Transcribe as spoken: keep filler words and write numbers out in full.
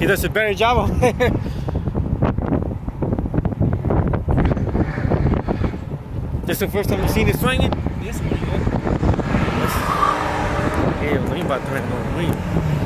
he does a better job of it. This is the first time you've seen it swinging? Yes, pretty good. Hey, I'm about to turn it on.